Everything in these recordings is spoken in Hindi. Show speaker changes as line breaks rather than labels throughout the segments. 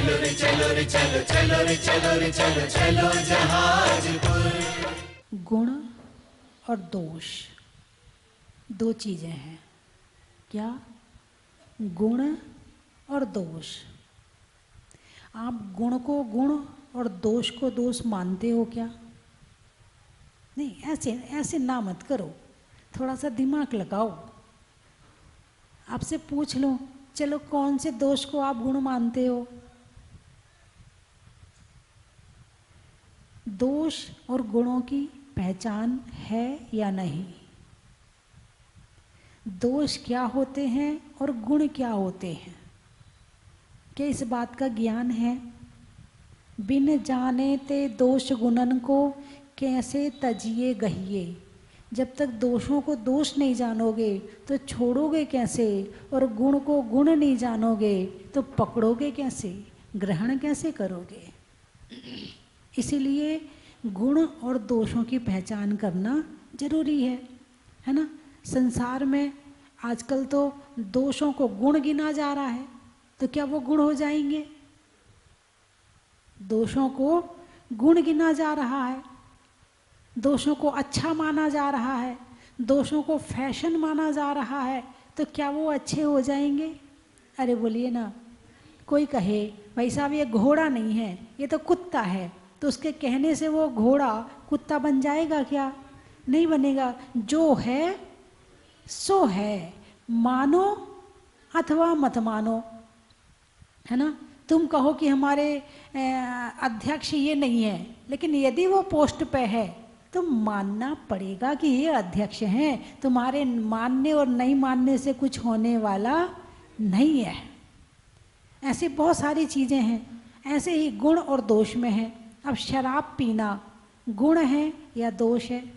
चलो रे चलो रे चलो, चलो रे चलो रे चलो, चलो जहाजपुर।
गुण और दोष दो चीजें हैं। क्या? गुण और दोष। आप गुण को गुण और दोष को दोष मानते हो क्या? नहीं, ऐसे ऐसे ना मत करो, थोड़ा सा दिमाग लगाओ। आपसे पूछ लो, चलो कौन से दोष को आप गुण मानते हो? दोष और गुणों की पहचान है या नहीं? दोष क्या होते हैं और गुण क्या होते हैं? क्या इस बात का ज्ञान है? बिन जाने ते दोष गुणन को कैसे तजिए गहिए। जब तक दोषों को दोष नहीं जानोगे तो छोड़ोगे कैसे, और गुण को गुण नहीं जानोगे तो पकड़ोगे कैसे, ग्रहण कैसे करोगे? इसीलिए गुण और दोषों की पहचान करना जरूरी है ना। संसार में आजकल तो दोषों को गुण गिना जा रहा है, तो क्या वो गुण हो जाएंगे? दोषों को गुण गिना जा रहा है, दोषों को अच्छा माना जा रहा है, दोषों को फैशन माना जा रहा है, तो क्या वो अच्छे हो जाएंगे? अरे बोलिए ना। कोई कहे भाई साहब ये घोड़ा नहीं है, ये तो कुत्ता है, तो उसके कहने से वो घोड़ा कुत्ता बन जाएगा क्या? नहीं बनेगा। जो है सो है, मानो अथवा मत मानो, है ना। तुम कहो कि हमारे अध्यक्ष ये नहीं है, लेकिन यदि वो पोस्ट पे है तो मानना पड़ेगा कि ये अध्यक्ष हैं। तुम्हारे मानने और नहीं मानने से कुछ होने वाला नहीं है। ऐसी बहुत सारी चीज़ें हैं। ऐसे ही गुण और दोष में है। अब शराब पीना गुण है या दोष है?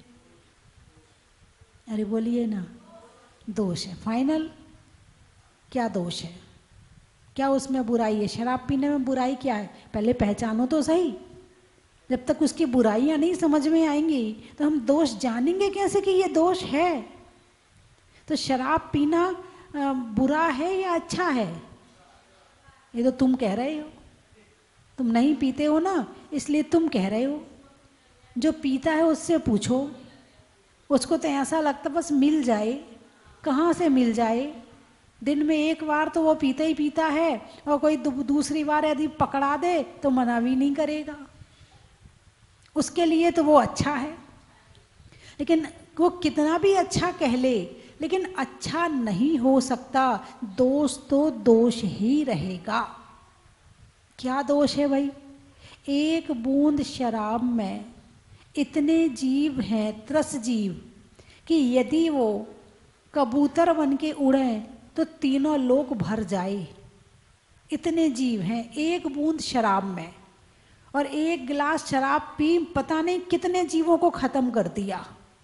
अरे बोलिए ना। दोष है, फाइनल। क्या दोष है? क्या उसमें बुराई है? शराब पीने में बुराई क्या है? पहले पहचानो तो सही। जब तक उसकी बुराइयां नहीं समझ में आएंगी तो हम दोष जानेंगे कैसे कि ये दोष है? तो शराब पीना बुरा है या अच्छा है? ये तो तुम कह रहे हो। तुम नहीं पीते हो ना, इसलिए तुम कह रहे हो। जो पीता है उससे पूछो, उसको तो ऐसा लगता बस मिल जाए। कहाँ से मिल जाए? दिन में एक बार तो वो पीता ही पीता है, और कोई दूसरी बार यदि पकड़ा दे तो मना भी नहीं करेगा। उसके लिए तो वो अच्छा है। लेकिन वो कितना भी अच्छा कह ले, लेकिन अच्छा नहीं हो सकता। दोष तो दोष ही रहेगा। क्या दोष है भाई? एक बूंद शराब में इतने जीव हैं, त्रस जीव, कि यदि वो कबूतर बन के उड़े तो तीनों लोक भर जाए। इतने जीव हैं एक बूंद शराब में, और एक गिलास शराब पी पता नहीं कितने जीवों को खत्म कर दिया।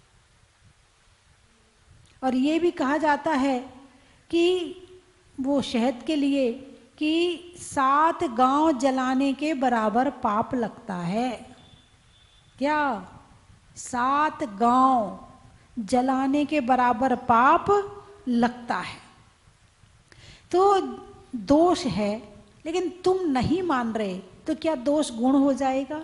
और ये भी कहा जाता है कि वो शहद के लिए कि 7 गांव जलाने के बराबर पाप लगता है। क्या? 7 गांव जलाने के बराबर पाप लगता है। तो दोष है, लेकिन तुम नहीं मान रहे, तो क्या दोष गुण हो जाएगा?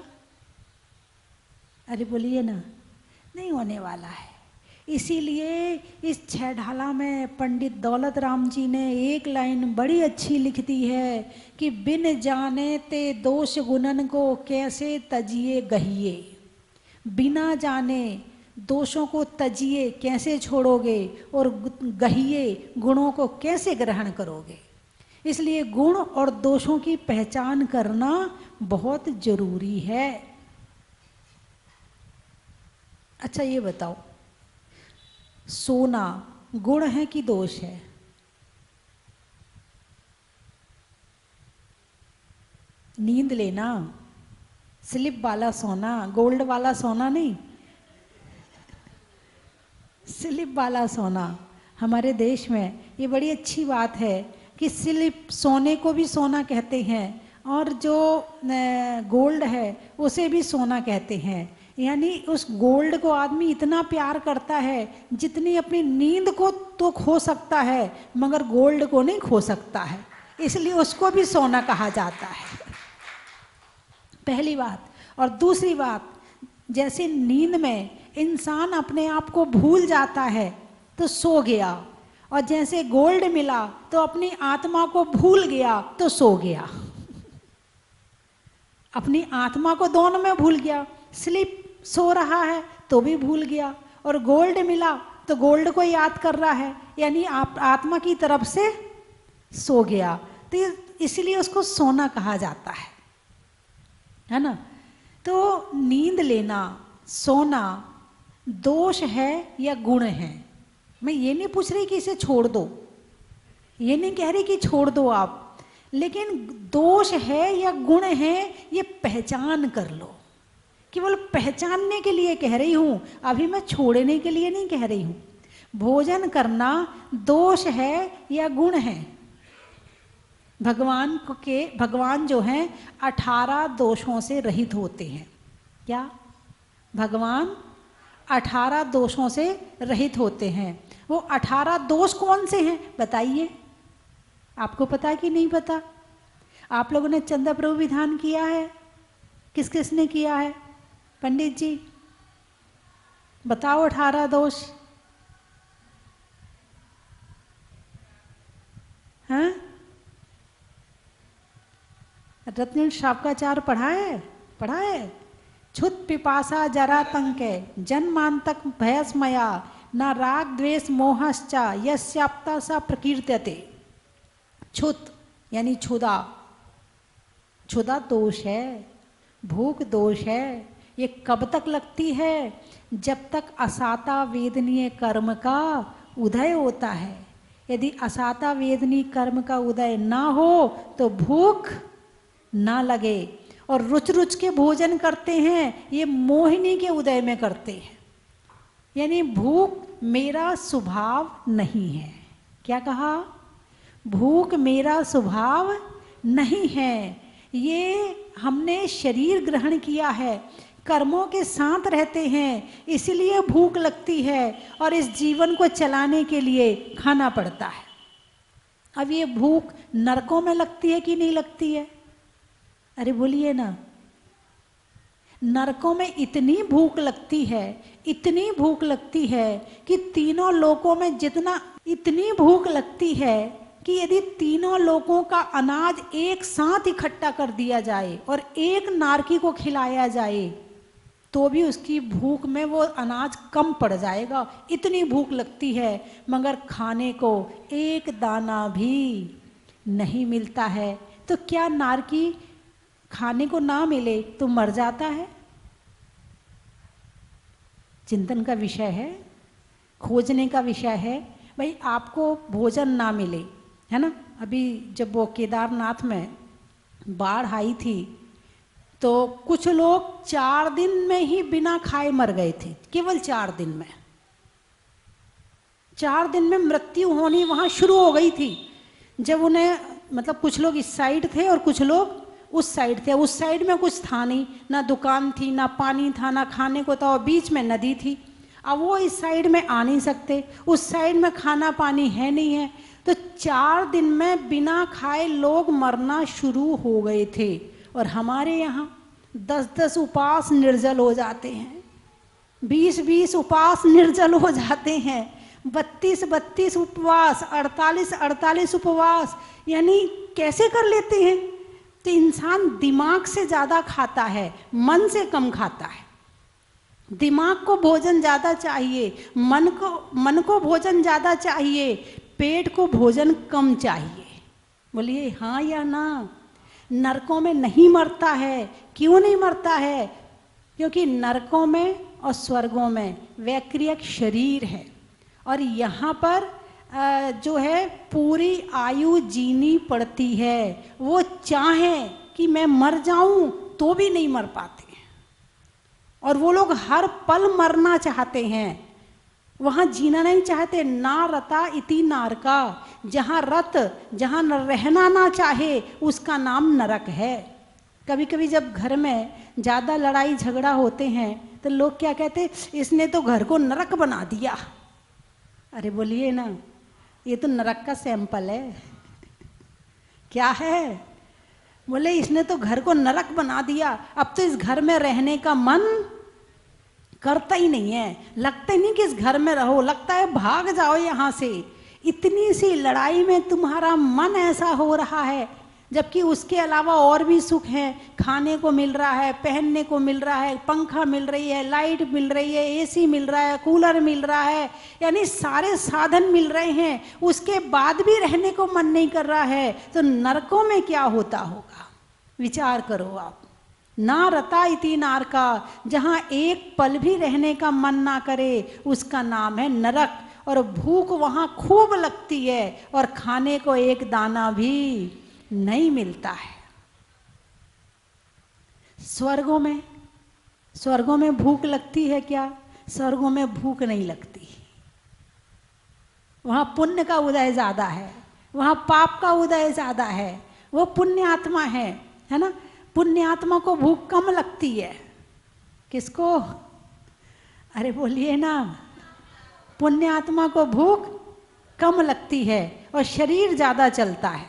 अरे बोलिए ना। नहीं होने वाला है। इसीलिए इस छह ढाला में पंडित दौलत राम जी ने एक लाइन बड़ी अच्छी लिख दी है कि बिन जाने ते दोष गुणन को कैसे तजिए गहिए। बिना जाने दोषों को तजिए कैसे छोड़ोगे, और गहिए गुणों को कैसे ग्रहण करोगे। इसलिए गुण और दोषों की पहचान करना बहुत जरूरी है। अच्छा ये बताओ, सोना गुण है कि दोष है? नींद लेना, स्लिप वाला सोना, गोल्ड वाला सोना नहीं, स्लिप वाला सोना। हमारे देश में ये बड़ी अच्छी बात है कि स्लिप सोने को भी सोना कहते हैं, और जो गोल्ड है उसे भी सोना कहते हैं। यानी उस गोल्ड को आदमी इतना प्यार करता है जितनी अपनी नींद को तो खो सकता है, मगर गोल्ड को नहीं खो सकता है, इसलिए उसको भी सोना कहा जाता है। पहली बात। और दूसरी बात, जैसे नींद में इंसान अपने आप को भूल जाता है तो सो गया, और जैसे गोल्ड मिला तो अपनी आत्मा को भूल गया तो सो गया। अपनी आत्मा को दोनों में भूल गया, स्लीप सो रहा है तो भी भूल गया, और गोल्ड मिला तो गोल्ड को याद कर रहा है, यानी आत्मा की तरफ से सो गया। तो इसलिए उसको सोना कहा जाता है ना। तो नींद लेना, सोना दोष है या गुण है? मैं ये नहीं पूछ रही कि इसे छोड़ दो, ये नहीं कह रही कि छोड़ दो आप, लेकिन दोष है या गुण है ये पहचान कर लो। केवल पहचानने के लिए कह रही हूँ, अभी मैं छोड़ने के लिए नहीं कह रही हूँ। भोजन करना दोष है या गुण है? भगवान जो हैं 18 दोषों से रहित होते हैं। क्या? भगवान 18 दोषों से रहित होते हैं। वो 18 दोष कौन से हैं बताइए? आपको पता है कि नहीं पता? आप लोगों ने चंदा प्रभु विधान किया है? किस किस ने किया है? पंडित जी बताओ 18 दोष। हाँ, रत्न शावकाचार पढ़ा है? पढ़ा है? क्षुत पिपासा जरा तंके जन्मांतक भयस्मया न राग द्वेष मोहश्चा यस्याप्ता सा प्रकीर्त्यते। क्षुत यानी क्षुधा, क्षुधा दोष है, भूख दोष है। ये कब तक लगती है? जब तक असाता वेदनीय कर्म का उदय होता है। यदि असाता वेदनीय कर्म का उदय ना हो तो भूख ना लगे। और रुच रुच के भोजन करते हैं, ये मोहिनी के उदय में करते हैं। यानी भूख मेरा स्वभाव नहीं है। क्या कहा? भूख मेरा स्वभाव नहीं है। ये हमने शरीर ग्रहण किया है, कर्मों के साथ रहते हैं, इसलिए भूख लगती है और इस जीवन को चलाने के लिए खाना पड़ता है। अब ये भूख नरकों में लगती है कि नहीं लगती है? अरे बोलिए ना। नरकों में इतनी भूख लगती है, इतनी भूख लगती है कि तीनों लोकों में जितना, इतनी भूख लगती है कि यदि तीनों लोगों का अनाज एक साथ इकट्ठा कर दिया जाए और एक नारकी को खिलाया जाए तो भी उसकी भूख में वो अनाज कम पड़ जाएगा, इतनी भूख लगती है। मगर खाने को एक दाना भी नहीं मिलता है। तो क्या नारकी खाने को ना मिले तो मर जाता है? चिंतन का विषय है, खोजने का विषय है। भाई आपको भोजन ना मिले, है ना। अभी जब वो केदारनाथ में बाढ़ आई थी तो कुछ लोग 4 दिन में ही बिना खाए मर गए थे। केवल 4 दिन में, 4 दिन में मृत्यु होनी वहाँ शुरू हो गई थी। जब उन्हें, मतलब कुछ लोग इस साइड थे और कुछ लोग उस साइड थे। उस साइड में कुछ था नहीं, ना दुकान थी, ना पानी था, ना खाने को था, और बीच में नदी थी। अब वो इस साइड में आ नहीं सकते, उस साइड में खाना पानी है नहीं है। तो 4 दिन में बिना खाए लोग मरना शुरू हो गए थे। और हमारे यहाँ 10-10 उपवास निर्जल हो जाते हैं, 20-20 उपवास निर्जल हो जाते हैं, 32-32 उपवास, 48-48 उपवास। यानी कैसे कर लेते हैं? तो इंसान दिमाग से ज़्यादा खाता है, मन से कम खाता है। दिमाग को भोजन ज़्यादा चाहिए, मन को भोजन ज़्यादा चाहिए, पेट को भोजन कम चाहिए। बोलिए हाँ या ना। नरकों में नहीं मरता है। क्यों नहीं मरता है? क्योंकि नरकों में और स्वर्गों में वैक्रियक शरीर है, और यहाँ पर जो है पूरी आयु जीनी पड़ती है। वो चाहें कि मैं मर जाऊं तो भी नहीं मर पाते, और वो लोग हर पल मरना चाहते हैं, वहाँ जीना नहीं चाहते। ना रता इति नारका, जहाँ रत, जहाँ रहना ना चाहे उसका नाम नरक है। कभी कभी जब घर में ज़्यादा लड़ाई झगड़ा होते हैं तो लोग क्या कहते, इसने तो घर को नरक बना दिया। अरे बोलिए ना, ये तो नरक का सैंपल है। क्या है? बोले इसने तो घर को नरक बना दिया, अब तो इस घर में रहने का मन करता ही नहीं है, लगता ही नहीं कि इस घर में रहो, लगता है भाग जाओ यहाँ से। इतनी सी लड़ाई में तुम्हारा मन ऐसा हो रहा है, जबकि उसके अलावा और भी सुख हैं, खाने को मिल रहा है, पहनने को मिल रहा है, पंखा मिल रही है, लाइट मिल रही है, एसी मिल रहा है, कूलर मिल रहा है, यानी सारे साधन मिल रहे हैं, उसके बाद भी रहने को मन नहीं कर रहा है, तो नरकों में क्या होता होगा? विचार करो आप। ना रता इति नारका, जहाँ एक पल भी रहने का मन ना करे, उसका नाम है नरक। और भूख वहाँ खूब लगती है और खाने को एक दाना भी नहीं मिलता है। स्वर्गों में भूख लगती है क्या? स्वर्गों में भूख नहीं लगती। वहाँ पुण्य का उदय ज्यादा है, वहाँ पाप का उदय ज्यादा है। वो पुण्य आत्मा है ना? पुण्य आत्मा को भूख कम लगती है। किसको? अरे बोलिए ना। पुण्य आत्मा को भूख कम लगती है और शरीर ज्यादा चलता है।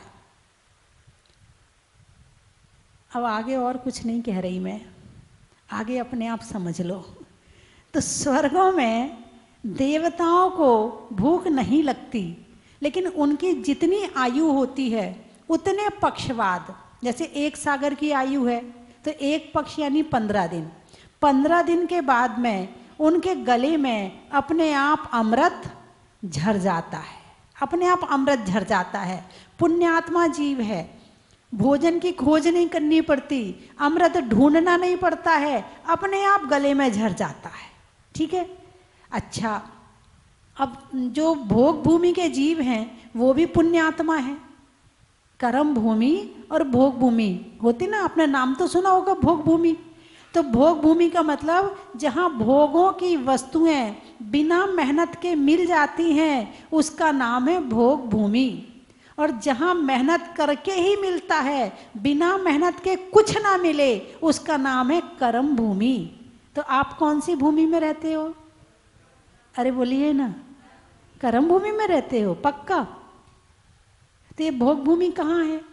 अब आगे और कुछ नहीं कह रही मैं, आगे अपने आप समझ लो। तो स्वर्गों में देवताओं को भूख नहीं लगती, लेकिन उनकी जितनी आयु होती है उतने पक्षवाद। जैसे एक सागर की आयु है तो एक पक्ष यानी 15 दिन। 15 दिन के बाद में उनके गले में अपने आप अमृत झर जाता है, अपने आप अमृत झर जाता है। पुण्यात्मा जीव है, भोजन की खोज नहीं करनी पड़ती, अमृत ढूंढना नहीं पड़ता है, अपने आप गले में झर जाता है। ठीक है। अच्छा, अब जो भोग भूमि के जीव हैं वो भी पुण्यात्मा है। कर्म भूमि और भोग भूमि होती ना, आपने नाम तो सुना होगा भोग भूमि। तो भोग भूमि का मतलब जहाँ भोगों की वस्तुएं बिना मेहनत के मिल जाती हैं उसका नाम है भोग भूमि। और जहाँ मेहनत करके ही मिलता है, बिना मेहनत के कुछ ना मिले, उसका नाम है कर्म भूमि। तो आप कौन सी भूमि में रहते हो? अरे बोलिए ना। कर्म भूमि में रहते हो पक्का? तो ये भोग भूमि कहाँ है?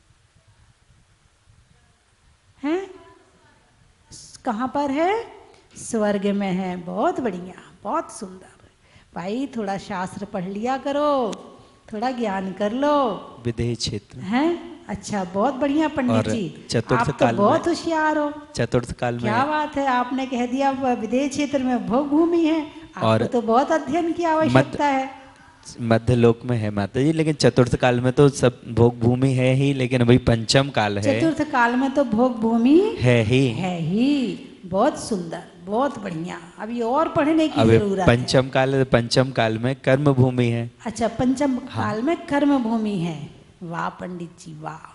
हैं? कहाँ पर है? स्वर्ग में है। बहुत बढ़िया, बहुत सुंदर। भाई थोड़ा शास्त्र पढ़ लिया करो, थोड़ा ज्ञान कर लो।
विदेह क्षेत्र
हैं? अच्छा, बहुत बढ़िया पंडित जी,
चतुर्थ
आप तो बहुत होशियार हो।
चतुर्थ काल में
क्या बात है, आपने कह दिया विदेह क्षेत्र में भोग भूमि है। आपको तो बहुत अध्ययन की आवश्यकता है।
मध्य लोक में है माता जी, लेकिन चतुर्थ काल में तो सब भोग भूमि है ही, लेकिन वही पंचम काल है।
चतुर्थ काल में तो भोग भूमि
है
ही। बहुत सुंदर, बहुत बढ़िया। अभी और पढ़ने की जरूरत है।
पंचम काल है, पंचम काल में कर्म भूमि है।
अच्छा, पंचम काल में कर्म भूमि है। वाह पंडित जी वाह।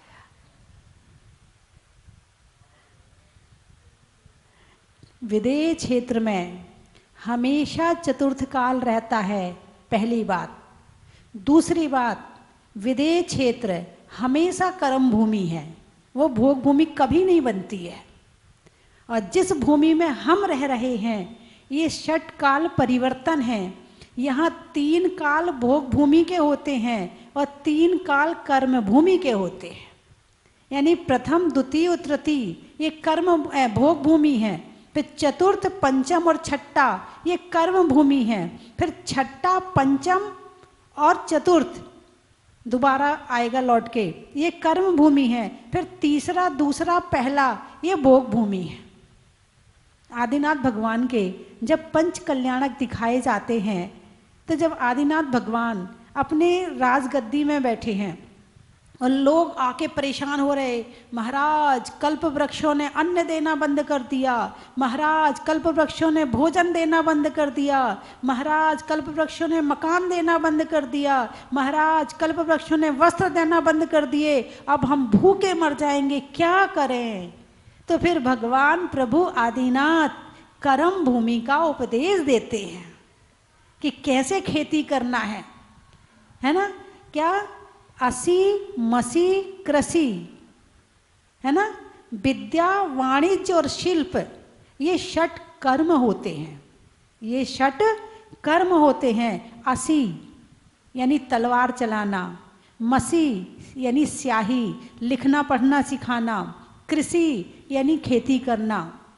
विदेह क्षेत्र में हमेशा चतुर्थ काल रहता है, पहली बात। दूसरी बात, विदेह क्षेत्र हमेशा कर्म भूमि है, वो भोग भूमि कभी नहीं बनती है। और जिस भूमि में हम रह रहे हैं ये षट काल परिवर्तन है। यहाँ 3 काल भोग भूमि के होते हैं और 3 काल कर्म भूमि के होते हैं। यानी प्रथम, द्वितीय और तृतीय ये कर्म भोग भूमि है। फिर चतुर्थ, पंचम और छठा ये कर्म भूमि है। फिर छठा, पंचम और चतुर्थ दोबारा आएगा लौट के, ये कर्म भूमि है। फिर तीसरा, दूसरा, पहला ये भोग भूमि है। आदिनाथ भगवान के जब पंच कल्याणक दिखाए जाते हैं, तो जब आदिनाथ भगवान अपने राजगद्दी में बैठे हैं और लोग आके परेशान हो रहे, महाराज कल्प वृक्षों ने अन्न देना बंद कर दिया, महाराज कल्प वृक्षों ने भोजन देना बंद कर दिया, महाराज कल्प वृक्षों ने मकान देना बंद कर दिया, महाराज कल्प वृक्षों ने वस्त्र देना बंद कर दिए, अब हम भूखे मर जाएंगे, क्या करें? तो फिर भगवान प्रभु आदिनाथ कर्म भूमि का उपदेश देते हैं कि कैसे खेती करना है ना? क्या? असी मसी कृषि, है ना? विद्या, वाणिज्य और शिल्प ये 6 कर्म होते हैं। ये 6 कर्म होते हैं। असी यानी तलवार चलाना, मसी यानी स्याही, लिखना पढ़ना सिखाना, कृषि यानी खेती करना,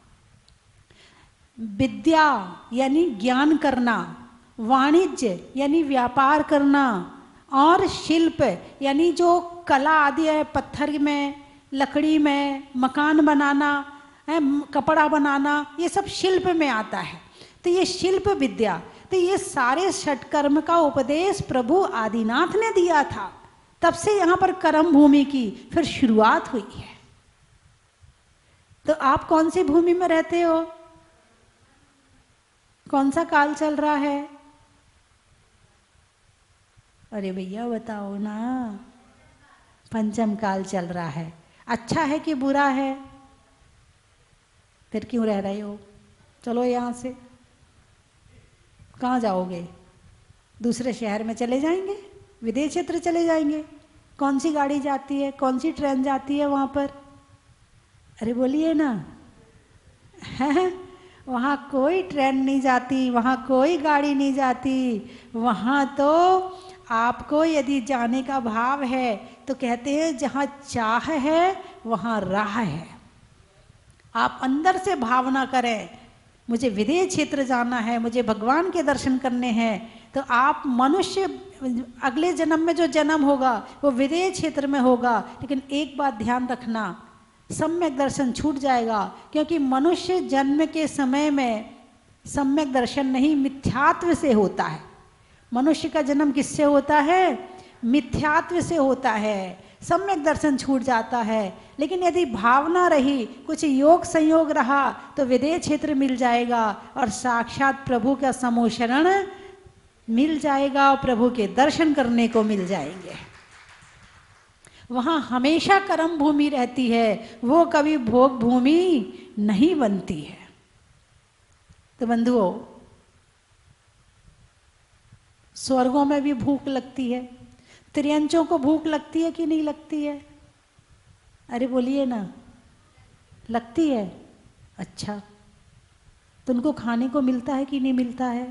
विद्या यानी ज्ञान करना, वाणिज्य यानी व्यापार करना, और शिल्प यानी जो कला आदि है, पत्थर में, लकड़ी में मकान बनाना है, कपड़ा बनाना, ये सब शिल्प में आता है। तो ये शिल्प विद्या, तो ये सारे षटकर्म का उपदेश प्रभु आदिनाथ ने दिया था। तब से यहाँ पर कर्म भूमि की फिर शुरुआत हुई है। तो आप कौन सी भूमि में रहते हो? कौन सा काल चल रहा है? अरे भैया बताओ ना। पंचम काल चल रहा है। अच्छा है कि बुरा है? फिर क्यों रह रहे हो? चलो यहाँ से। कहाँ जाओगे? दूसरे शहर में चले जाएंगे, विदेश क्षेत्र चले जाएंगे। कौन सी गाड़ी जाती है, कौन सी ट्रेन जाती है वहाँ पर? अरे बोलिए ना। है वहाँ कोई ट्रेन नहीं जाती, वहाँ कोई गाड़ी नहीं जाती। वहाँ तो आपको यदि जाने का भाव है तो कहते हैं जहाँ चाह है वहाँ राह है। आप अंदर से भावना करें, मुझे विदेश क्षेत्र जाना है, मुझे भगवान के दर्शन करने हैं, तो आप मनुष्य अगले जन्म में जो जन्म होगा वो विदेश क्षेत्र में होगा। लेकिन एक बात ध्यान रखना, सम्यक दर्शन छूट जाएगा, क्योंकि मनुष्य जन्म के समय में सम्यक दर्शन नहीं, मिथ्यात्व से होता है। मनुष्य का जन्म किससे होता है? मिथ्यात्व से होता है। सम्यक दर्शन छूट जाता है। लेकिन यदि भावना रही, कुछ योग संयोग रहा, तो विदेश क्षेत्र मिल जाएगा और साक्षात प्रभु का समोशरण मिल जाएगा और प्रभु के दर्शन करने को मिल जाएंगे। वहाँ हमेशा कर्म भूमि रहती है, वो कभी भोग भूमि नहीं बनती है। तो बंधुओं, स्वर्गों में भी भूख लगती है। त्रियंचों को भूख लगती है कि नहीं लगती है? अरे बोलिए ना। लगती है? अच्छा, तो उनको खाने को मिलता है कि नहीं मिलता है?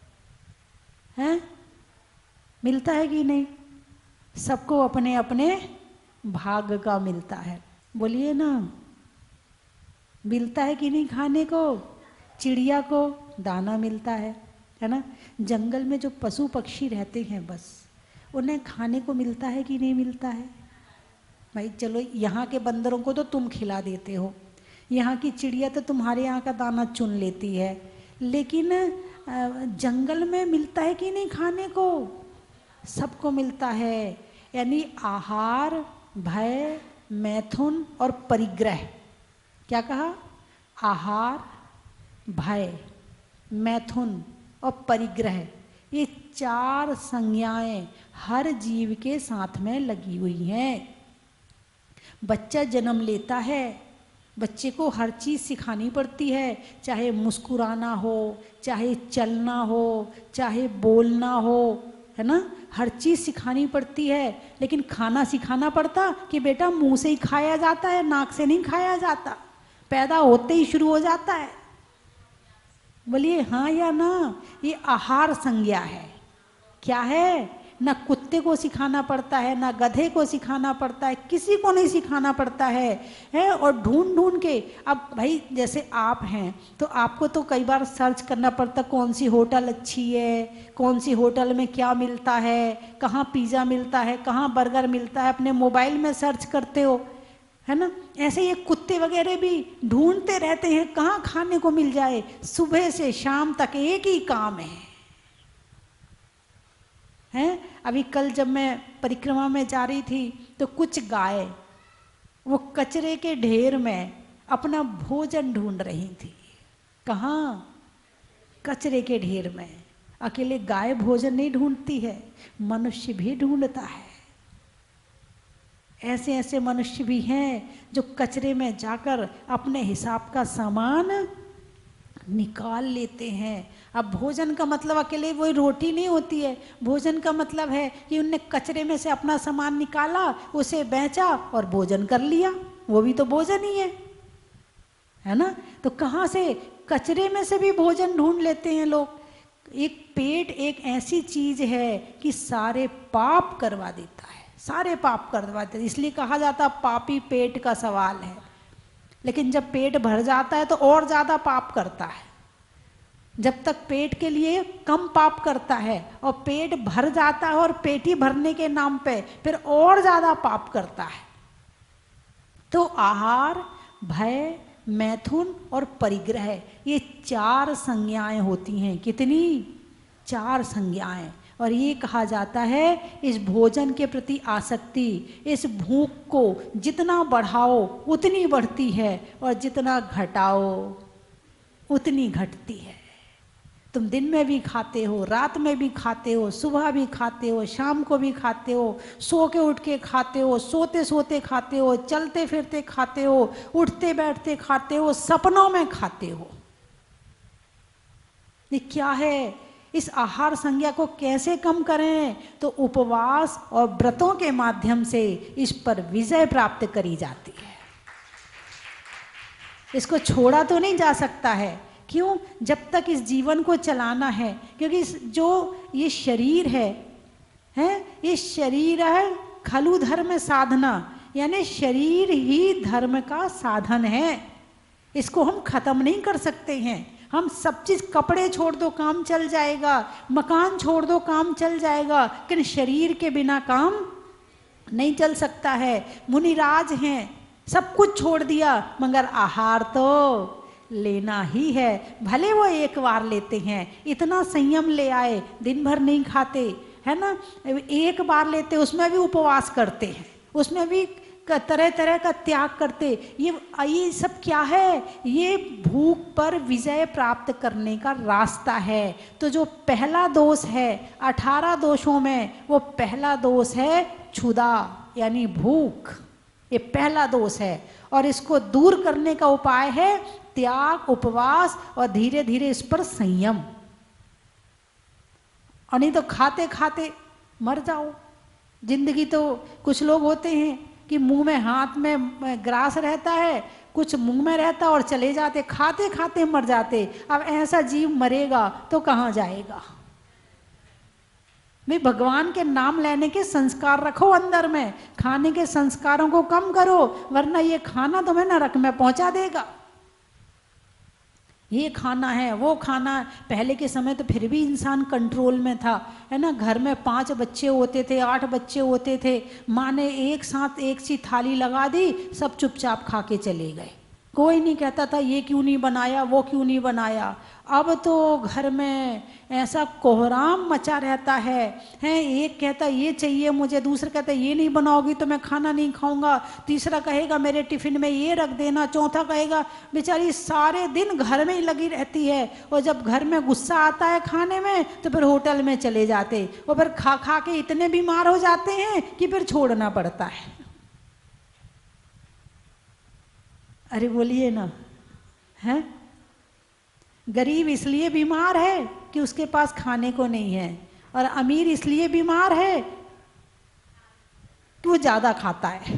हैं? मिलता है कि नहीं? सबको अपने अपने भाग का मिलता है। बोलिए ना। मिलता है कि नहीं खाने को? चिड़िया को दाना मिलता है ना? जंगल में जो पशु पक्षी रहते हैं, बस उन्हें खाने को मिलता है कि नहीं मिलता है? भाई चलो, यहाँ के बंदरों को तो तुम खिला देते हो, यहाँ की चिड़िया तो तुम्हारे यहाँ का दाना चुन लेती है, लेकिन जंगल में मिलता है कि नहीं खाने को? सबको मिलता है। यानी आहार, भय, मैथुन और परिग्रह। क्या कहा? आहार, भय, मैथुन और परिग्रह, ये चार संज्ञाएं हर जीव के साथ में लगी हुई हैं। बच्चा जन्म लेता है, बच्चे को हर चीज़ सिखानी पड़ती है, चाहे मुस्कुराना हो, चाहे चलना हो, चाहे बोलना हो, है ना? हर चीज़ सिखानी पड़ती है। लेकिन खाना सिखाना पड़ता कि बेटा मुंह से ही खाया जाता है, नाक से नहीं खाया जाता, पैदा होते ही शुरू हो जाता है। बोलिए हाँ या ना। ये आहार संज्ञा है। क्या है? ना कुत्ते को सिखाना पड़ता है, ना गधे को सिखाना पड़ता है, किसी को नहीं सिखाना पड़ता है। और ढूंढ ढूंढ के, अब भाई जैसे आप हैं तो आपको तो कई बार सर्च करना पड़ता, कौन सी होटल अच्छी है, कौन सी होटल में क्या मिलता है, कहाँ पिज़्ज़ा मिलता है, कहाँ बर्गर मिलता है, अपने मोबाइल में सर्च करते हो, है ना? ऐसे ये कुत्ते वगैरह भी ढूंढते रहते हैं कहाँ खाने को मिल जाए। सुबह से शाम तक एक ही काम है। अभी कल जब मैं परिक्रमा में जा रही थी तो कुछ गाय वो कचरे के ढेर में अपना भोजन ढूंढ रही थी। कहाँ? कचरे के ढेर में। अकेले गाय भोजन नहीं ढूंढती है, मनुष्य भी ढूंढता है। ऐसे ऐसे मनुष्य भी हैं जो कचरे में जाकर अपने हिसाब का सामान निकाल लेते हैं। अब भोजन का मतलब अकेले वही रोटी नहीं होती है। भोजन का मतलब है कि उनने कचरे में से अपना सामान निकाला, उसे बेचा और भोजन कर लिया, वो भी तो भोजन ही है ना? तो कहाँ से? कचरे में से भी भोजन ढूंढ लेते हैं लोग। एक पेट एक ऐसी चीज है कि सारे पाप करवा देता है, सारे पाप कर देते। इसलिए कहा जाता पापी पेट का सवाल है। लेकिन जब पेट भर जाता है तो और ज़्यादा पाप करता है। जब तक पेट के लिए कम पाप करता है और पेट भर जाता है और पेटी भरने के नाम पे फिर और ज़्यादा पाप करता है। तो आहार, भय, मैथुन और परिग्रह, ये 4 संज्ञाएं होती हैं। कितनी? 4 संज्ञाएं। और ये कहा जाता है इस भोजन के प्रति आसक्ति, इस भूख को जितना बढ़ाओ उतनी बढ़ती है और जितना घटाओ उतनी घटती है। तुम दिन में भी खाते हो, रात में भी खाते हो, सुबह भी खाते हो, शाम को भी खाते हो, सो के उठ के खाते हो, सोते सोते खाते हो, चलते फिरते खाते हो, उठते बैठते खाते हो, सपनों में खाते हो। ये क्या है? इस आहार संज्ञा को कैसे कम करें? तो उपवास और व्रतों के माध्यम से इस पर विजय प्राप्त करी जाती है। इसको छोड़ा तो नहीं जा सकता है। क्यों? जब तक इस जीवन को चलाना है। क्योंकि जो ये शरीर है ये शरीर है खलु धर्म साधना, यानी शरीर ही धर्म का साधन है। इसको हम खत्म नहीं कर सकते हैं। हम सब चीज, कपड़े छोड़ दो काम चल जाएगा, मकान छोड़ दो काम चल जाएगा, लेकिन शरीर के बिना काम नहीं चल सकता है। मुनिराज हैं, सब कुछ छोड़ दिया, मगर आहार तो लेना ही है। भले वो एक बार लेते हैं, इतना संयम ले आए, दिन भर नहीं खाते, है ना, एक बार लेते, उसमें भी उपवास करते हैं, उसमें भी तरह तरह का त्याग करते। ये सब क्या है? ये भूख पर विजय प्राप्त करने का रास्ता है। तो जो पहला दोष है 18 दोषों में, वो पहला दोष है क्षुधा, यानी भूख। ये पहला दोष है और इसको दूर करने का उपाय है त्याग, उपवास और धीरे धीरे इस पर संयम। और नहीं तो खाते खाते मर जाओ। जिंदगी तो कुछ लोग होते हैं कि मुंह में, हाथ में ग्रास रहता है, कुछ मुंह में रहता और चले जाते, खाते खाते मर जाते। अब ऐसा जीव मरेगा तो कहाँ जाएगा? भाई भगवान के नाम लेने के संस्कार रखो अंदर में, खाने के संस्कारों को कम करो, वरना ये खाना तुम्हें नरक में पहुंचा देगा। ये खाना है, वो खाना है। पहले के समय तो फिर भी इंसान कंट्रोल में था, है ना। घर में 5 बच्चे होते थे, 8 बच्चे होते थे, माँ ने एक साथ एक सी थाली लगा दी, सब चुपचाप खा के चले गए। कोई नहीं कहता था ये क्यों नहीं बनाया, वो क्यों नहीं बनाया। अब तो घर में ऐसा कोहराम मचा रहता है, एक कहता ये चाहिए मुझे, दूसरा कहता ये नहीं बनाओगी तो मैं खाना नहीं खाऊंगा, तीसरा कहेगा मेरे टिफिन में ये रख देना, चौथा कहेगा। बेचारी सारे दिन घर में ही लगी रहती है और जब घर में गुस्सा आता है खाने में तो फिर होटल में चले जाते और फिर खा खा के इतने बीमार हो जाते हैं कि फिर छोड़ना पड़ता है। अरे बोलिए ना, है गरीब इसलिए बीमार है कि उसके पास खाने को नहीं है, और अमीर इसलिए बीमार है कि वो ज्यादा खाता है।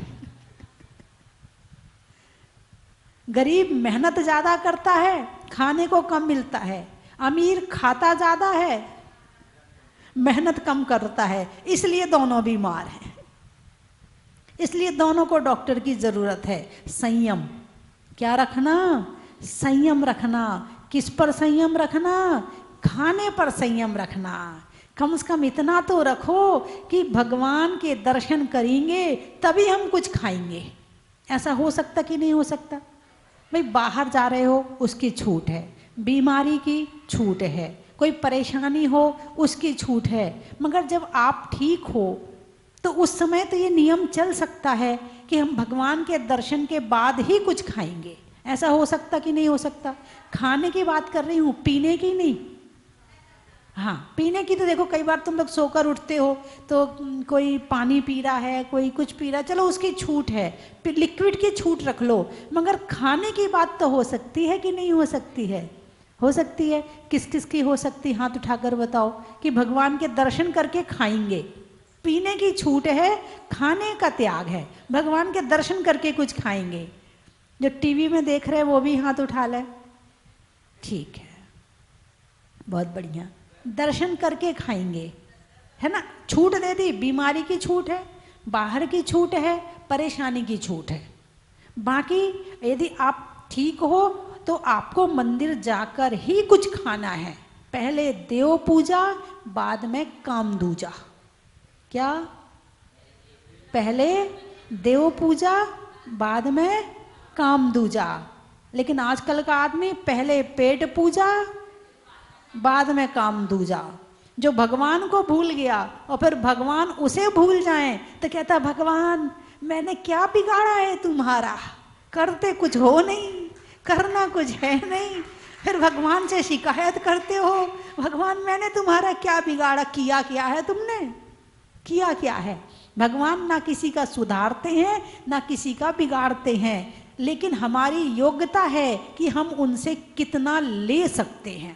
गरीब मेहनत ज्यादा करता है, खाने को कम मिलता है। अमीर खाता ज्यादा है, मेहनत कम करता है, इसलिए दोनों बीमार हैं। इसलिए दोनों को डॉक्टर की जरूरत है। संयम क्या रखना? संयम रखना। किस पर संयम रखना? खाने पर संयम रखना। कम से कम इतना तो रखो कि भगवान के दर्शन करेंगे तभी हम कुछ खाएंगे। ऐसा हो सकता कि नहीं हो सकता? भाई बाहर जा रहे हो उसकी छूट है, बीमारी की छूट है, कोई परेशानी हो उसकी छूट है, मगर जब आप ठीक हो तो उस समय तो ये नियम चल सकता है कि हम भगवान के दर्शन के बाद ही कुछ खाएंगे। ऐसा हो सकता कि नहीं हो सकता? खाने की बात कर रही हूँ, पीने की नहीं। हाँ, पीने की तो देखो कई बार तुम लोग सोकर उठते हो तो कोई पानी पी रहा है, कोई कुछ पी रहा है, चलो उसकी छूट है, लिक्विड की छूट रख लो। मगर खाने की बात तो हो सकती है कि नहीं हो सकती है? हो सकती है। किस किस की हो सकती? हाथ उठाकर बताओ कि भगवान के दर्शन करके खाएंगे। पीने की छूट है, खाने का त्याग है, भगवान के दर्शन करके कुछ खाएंगे। जो टीवी में देख रहे हैं वो भी हाथ उठा लें। ठीक है, बहुत बढ़िया। दर्शन करके खाएंगे, है ना। छूट दे दी, बीमारी की छूट है, बाहर की छूट है, परेशानी की छूट है। बाकी यदि आप ठीक हो तो आपको मंदिर जाकर ही कुछ खाना है। पहले देव पूजा, बाद में काम दूजा। क्या? पहले देव पूजा, बाद में काम दूजा। लेकिन आजकल का आदमी पहले पेट पूजा, बाद में काम दूजा। जो भगवान को भूल गया और फिर भगवान उसे भूल जाएं तो कहता भगवान मैंने क्या बिगाड़ा है तुम्हारा, करते कुछ हो नहीं, करना कुछ है नहीं। फिर भगवान से शिकायत करते हो, भगवान मैंने तुम्हारा क्या बिगाड़ा, किया क्या है तुमने, किया क्या है। भगवान ना किसी का सुधारते हैं ना किसी का बिगाड़ते हैं, लेकिन हमारी योग्यता है कि हम उनसे कितना ले सकते हैं।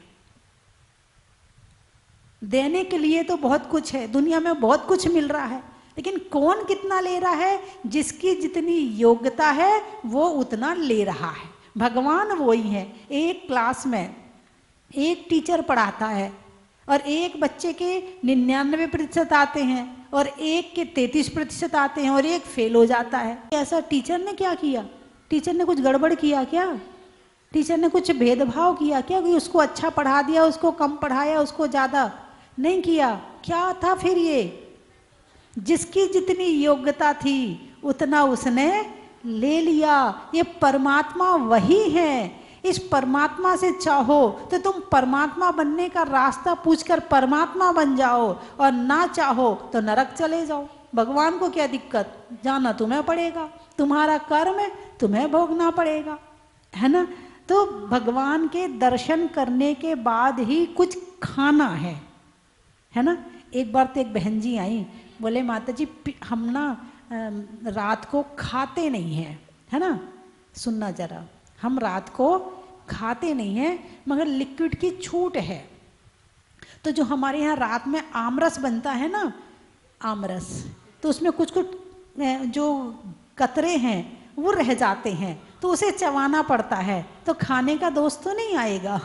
देने के लिए तो बहुत कुछ है, दुनिया में बहुत कुछ मिल रहा है, लेकिन कौन कितना ले रहा है? जिसकी जितनी योग्यता है वो उतना ले रहा है। भगवान वो ही है। एक क्लास में एक टीचर पढ़ाता है और एक बच्चे के 99% आते हैं और एक के 33% आते हैं और एक फेल हो जाता है। ऐसा टीचर ने क्या किया? टीचर ने कुछ गड़बड़ किया क्या? टीचर ने कुछ भेदभाव किया क्या कि उसको अच्छा पढ़ा दिया, उसको कम पढ़ाया, उसको ज़्यादा नहीं किया? क्या था फिर? ये जिसकी जितनी योग्यता थी उतना उसने ले लिया। ये परमात्मा वही है। इस परमात्मा से चाहो तो तुम परमात्मा बनने का रास्ता पूछकर परमात्मा बन जाओ, और ना चाहो तो नरक चले जाओ। भगवान को क्या दिक्कत? जाना तुम्हें पड़ेगा, तुम्हारा कर्म है, तुम्हें भोगना पड़ेगा, है ना। तो भगवान के दर्शन करने के बाद ही कुछ खाना है ना। एक बार तो एक बहन जी आई, बोले माता जी हम ना रात को खाते नहीं हैं, है ना। सुनना जरा, हम रात को खाते नहीं हैं मगर लिक्विड की छूट है। तो जो हमारे यहाँ रात में आमरस बनता है ना, आमरस, तो उसमें कुछ कुछ जो कतरे हैं वो रह जाते हैं, तो उसे चबाना पड़ता है। तो खाने का दोष तो नहीं आएगा।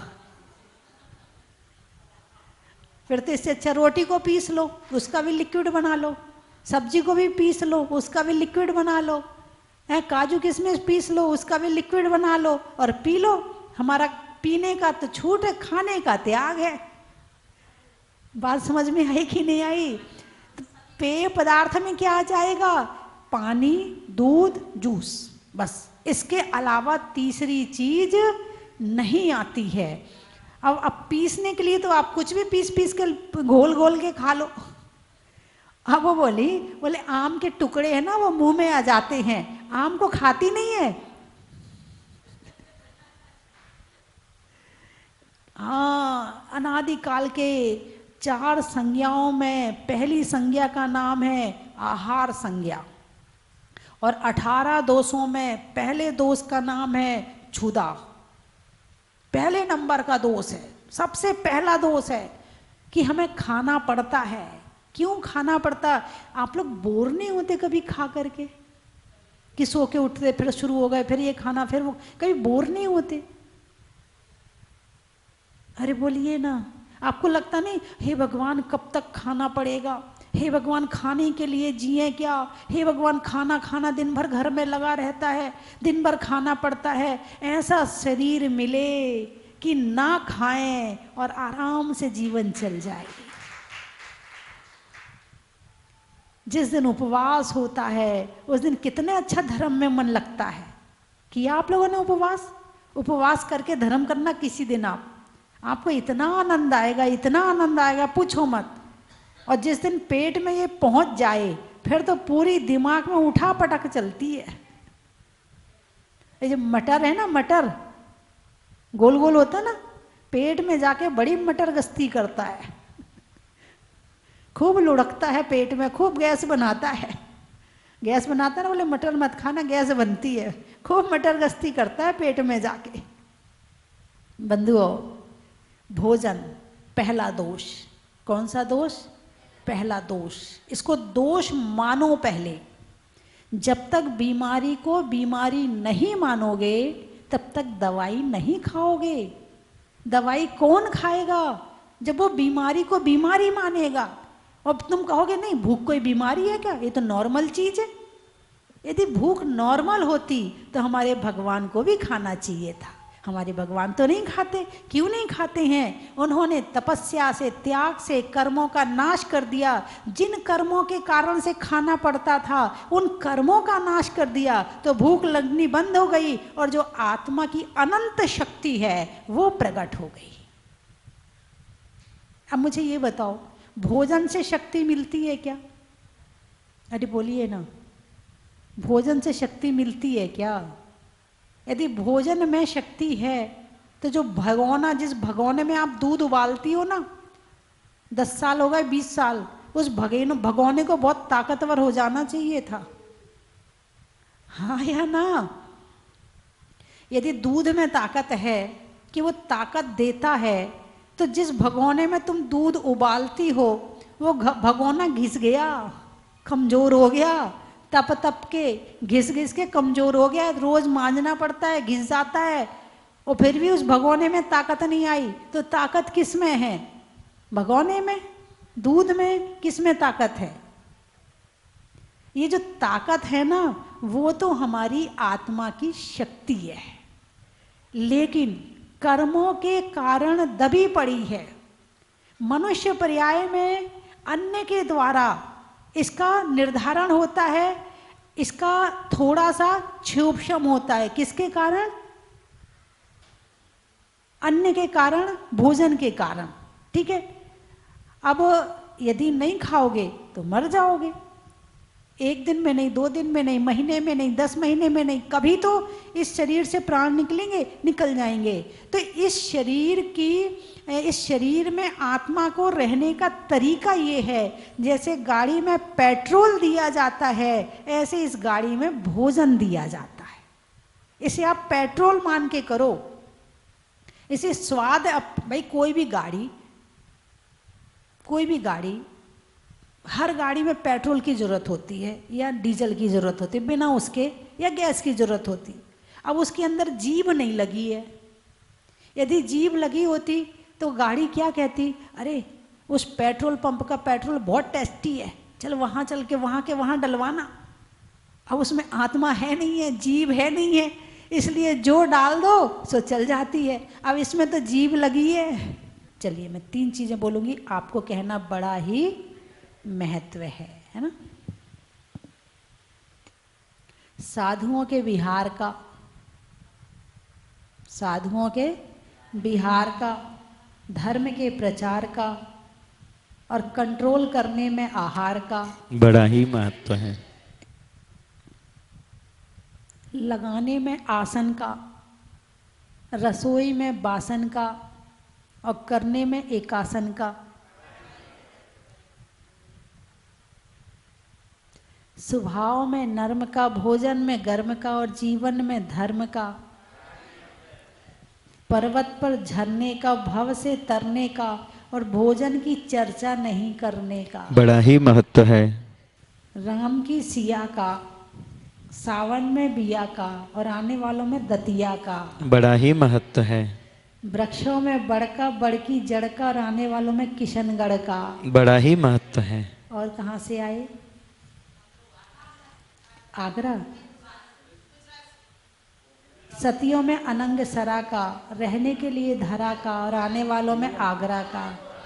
फिर तो इससे अच्छा रोटी को पीस लो, उसका भी लिक्विड बना लो, सब्जी को भी पीस लो, उसका भी लिक्विड बना लो, काजू किशमिश पीस लो, उसका भी लिक्विड बना लो और पी लो। हमारा पीने का तो छूट है, खाने का त्याग है। बात समझ में आई कि नहीं आई? तो पेय पदार्थ में क्या आ जाएगा? पानी, दूध, जूस, बस। इसके अलावा तीसरी चीज नहीं आती है। अब पीसने के लिए तो आप कुछ भी पीस पीस कर घोल घोल के खा लो। अब वो बोले आम के टुकड़े हैं ना, वो मुंह में आ जाते हैं, आम को खाती नहीं है। हाँ, अनादिकाल के 4 संज्ञाओं में पहली संज्ञा का नाम है आहार संज्ञा, और 18 दोषों में पहले दोष का नाम है क्षुधा। पहले नंबर का दोष है, सबसे पहला दोष है कि हमें खाना पड़ता है। क्यों खाना पड़ता? आप लोग बोर नहीं होते कभी खा करके कि सो के उठते फिर शुरू हो गए, फिर ये खाना, फिर वो, कभी बोर नहीं होते? अरे बोलिए ना, आपको लगता नहीं हे भगवान कब तक खाना पड़ेगा, हे भगवान खाने के लिए जिए क्या, हे भगवान खाना खाना दिन भर घर में लगा रहता है, दिन भर खाना पड़ता है। ऐसा शरीर मिले कि ना खाएं और आराम से जीवन चल जाए। जिस दिन उपवास होता है उस दिन कितने अच्छा धर्म में मन लगता है। किया आप लोगों ने उपवास करके धर्म करना किसी दिन आपको इतना आनंद आएगा, इतना आनंद आएगा पूछो मत। और जिस दिन पेट में ये पहुंच जाए फिर तो पूरी दिमाग में उठा पटक चलती है। ये जो मटर है ना, मटर गोल गोल होता है ना, पेट में जाके बड़ी मटर गश्ती करता है, खूब लुढ़कता है पेट में, खूब गैस बनाता है। गैस बनाता है ना, बोले मटर मत खाना, गैस बनती है। खूब मटर गश्ती करता है पेट में जाके। बंधुओं, भोजन पहला दोष। कौन सा दोष? पहला दोष। इसको दोष मानो पहले। जब तक बीमारी को बीमारी नहीं मानोगे तब तक दवाई नहीं खाओगे। दवाई कौन खाएगा? जब वो बीमारी को बीमारी मानेगा। अब तुम कहोगे नहीं भूख कोई बीमारी है क्या, ये तो नॉर्मल चीज है। यदि भूख नॉर्मल होती तो हमारे भगवान को भी खाना चाहिए था। हमारे भगवान तो नहीं खाते। क्यों नहीं खाते हैं? उन्होंने तपस्या से, त्याग से कर्मों का नाश कर दिया। जिन कर्मों के कारण से खाना पड़ता था उन कर्मों का नाश कर दिया, तो भूख लगनी बंद हो गई और जो आत्मा की अनंत शक्ति है वो प्रकट हो गई। अब मुझे ये बताओ, भोजन से शक्ति मिलती है क्या? अरे बोलिए ना, भोजन से शक्ति मिलती है क्या? यदि भोजन में शक्ति है तो जो भगोना, जिस भगोने में आप दूध उबालती हो ना, 10 साल हो गए 20 साल, उस भगोने को बहुत ताकतवर हो जाना चाहिए था। हाँ या ना? यदि दूध में ताकत है कि वो ताकत देता है, तो जिस भगोने में तुम दूध उबालती हो वो भगोना घिस गया, कमजोर हो गया, तप तप के घिस घिस के कमजोर हो गया, रोज मांजना पड़ता है, घिस जाता है, और फिर भी उस भगोने में ताकत नहीं आई। तो ताकत किस में है? भगोने में, दूध में? किस में ताकत है? ये जो ताकत है ना, वो तो हमारी आत्मा की शक्ति है, लेकिन कर्मों के कारण दबी पड़ी है। मनुष्य पर्याय में अन्य के द्वारा इसका निर्धारण होता है, इसका थोड़ा सा क्षोभशम होता है। किसके कारण? अन्य के कारण, भोजन के कारण। ठीक है, अब यदि नहीं खाओगे तो मर जाओगे। 1 दिन में नहीं, 2 दिन में नहीं, महीने में नहीं, 10 महीने में नहीं, कभी तो इस शरीर से प्राण निकलेंगे, निकल जाएंगे। तो इस शरीर में आत्मा को रहने का तरीका ये है, जैसे गाड़ी में पेट्रोल दिया जाता है, ऐसे इस गाड़ी में भोजन दिया जाता है। इसे आप पेट्रोल मान के करो, इसे स्वाद। भाई कोई भी गाड़ी, हर गाड़ी में पेट्रोल की जरूरत होती है या डीजल की जरूरत होती है, बिना उसके, या गैस की जरूरत होती। अब उसके अंदर जीभ नहीं लगी है। यदि जीभ लगी होती तो गाड़ी क्या कहती, अरे उस पेट्रोल पंप का पेट्रोल बहुत टेस्टी है, चल वहाँ चल के वहाँ डलवाना। अब उसमें आत्मा है नहीं है, जीभ है नहीं है, इसलिए जो डाल दो सो चल जाती है। अब इसमें तो जीभ लगी है। चलिए मैं 3 चीजें बोलूँगी, आपको कहना बड़ा ही महत्व है ना। साधुओं के विहार का, साधुओं के विहार का, धर्म के प्रचार का, और कंट्रोल करने में आहार का
बड़ा ही महत्व है।
लगाने में आसन का, रसोई में बासन का, और करने में एकासन का। स्वभाव में नर्म का, भोजन में गर्म का, और जीवन में धर्म का। पर्वत पर झरने का, भव से तरने का, और भोजन की चर्चा नहीं करने का।
बड़ा ही महत्व है।
राम की सिया का, सावन में बिया का, और आने वालों में दतिया का।
बड़ा ही महत्व है।
वृक्षों में बड़का, बड़की जड़ का, और आने वालों में किशनगढ़ का।
बड़ा ही महत्व है।
और कहाँ से आए? आगरा। सतियों में अनंग सरा का, रहने के लिए धरा का, और आने वालों में आगरा का।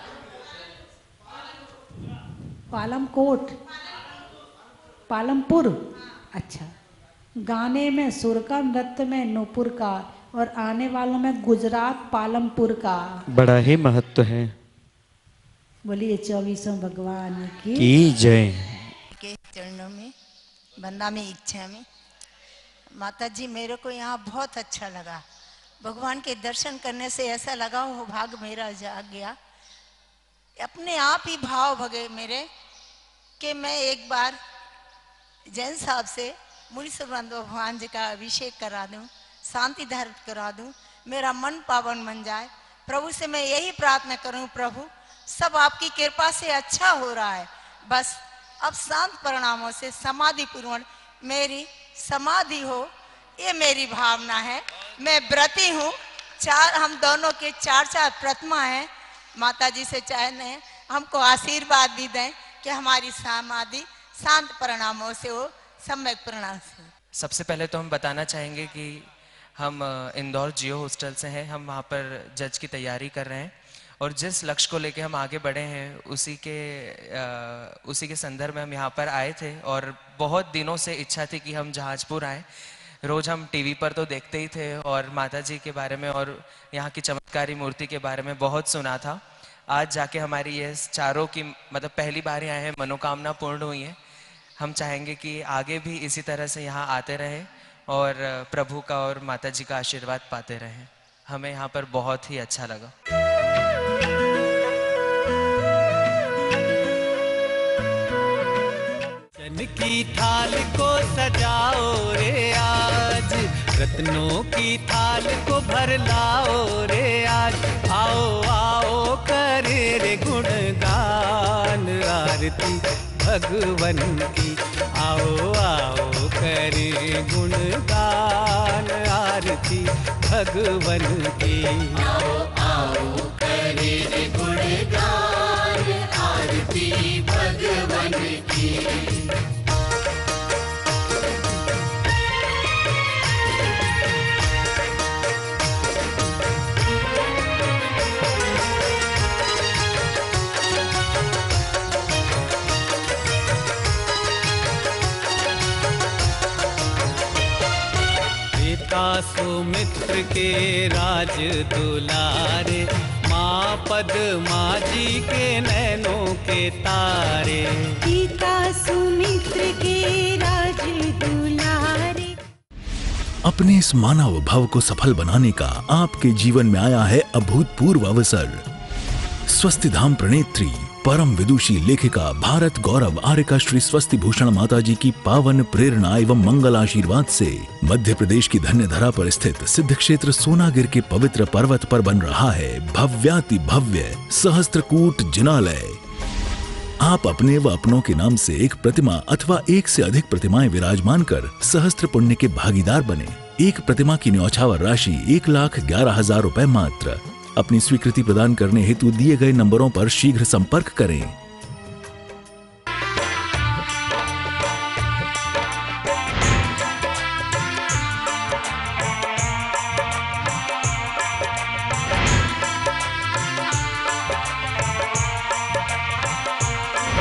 पालमकोट, पालमपुर, अच्छा। गाने में सुर का, नृत्य में नूपुर का, और आने वालों में गुजरात पालमपुर का।
बड़ा ही महत्व है।
बोलिए 24 भगवान की
जय।
के चरणों में, बंदा में, इच्छा में। माता जी मेरे को यहाँ बहुत अच्छा लगा। भगवान के दर्शन करने से ऐसा लगा वो भाग मेरा जाग गया। अपने आप ही भाव भगे मेरे कि मैं एक बार जैन साहब से मुरीश्वरानंद भगवान जी का अभिषेक करा दूं, शांति धारण करा दूं, मेरा मन पावन बन जाए। प्रभु से मैं यही प्रार्थना करूं, प्रभु सब आपकी कृपा से अच्छा हो रहा है, बस अब शांत परिणामों से समाधि पूर्ण मेरी समाधि हो, ये मेरी भावना है। मैं व्रती हूँ, हम दोनों के 4 प्रतिमा हैं। माता जी से चाहते हैं हमको आशीर्वाद भी दें कि हमारी समाधि शांत परिणामों से हो, सम्यक परिणाम से हो।
सबसे पहले तो हम बताना चाहेंगे कि हम इंदौर जियो हॉस्टल से हैं। हम वहाँ पर जज की तैयारी कर रहे हैं और जिस लक्ष्य को लेके हम आगे बढ़े हैं उसी के संदर्भ में हम यहाँ पर आए थे। और बहुत दिनों से इच्छा थी कि हम जहाजपुर आएँ। रोज़ हम टीवी पर तो देखते ही थे और माता जी के बारे में और यहाँ की चमत्कारी मूर्ति के बारे में बहुत सुना था। आज जाके हमारी ये चारों की मतलब पहली बार आए हैं, मनोकामना पूर्ण हुई है। हम चाहेंगे कि आगे भी इसी तरह से यहाँ आते रहें और प्रभु का और माता जी का आशीर्वाद पाते रहें। हमें यहाँ पर बहुत ही अच्छा लगा।
चन की थाल को सजाओ रे आज, रत्नों की थाल को भर लाओ रे आज। आओ आओ करे रे गुणगान आरती भगवन की। आओ आओ करे गुणगान आरती भगवन की। आओ आओ करे रे गुणगान आरती भगवन की। सुमित्र के राज दुलारे, माँ पद्मा जी के नैनों के तारे।
पिता सुमित्र के राज दुलारे।
अपने इस मानव भव को सफल बनाने का आपके जीवन में आया है अभूतपूर्व अवसर। स्वस्ति धाम प्रणेत्री परम विदुषी लेखिका भारत गौरव आर्यका श्री स्वस्ति भूषण माता जी की पावन प्रेरणा एवं मंगल आशीर्वाद से मध्य प्रदेश की धन्य धरा पर स्थित सिद्ध क्षेत्र सोनागिर के पवित्र पर्वत पर बन रहा है भव्याति भव्य सहस्त्रकूट जिनालय। आप अपने व अपनों के नाम से एक प्रतिमा अथवा एक से अधिक प्रतिमाएं विराजमान कर सहस्त्र पुण्य के भागीदार बने। एक प्रतिमा की न्यौछावर राशि 1,11,000 रुपए मात्र। अपनी स्वीकृति प्रदान करने हेतु दिए गए नंबरों पर शीघ्र संपर्क करें।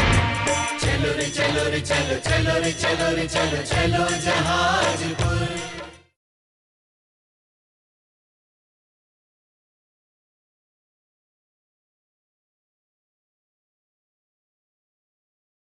चलो रे चलो रे चलो चलो रे चलो रे चलो चलो जहाजपुर।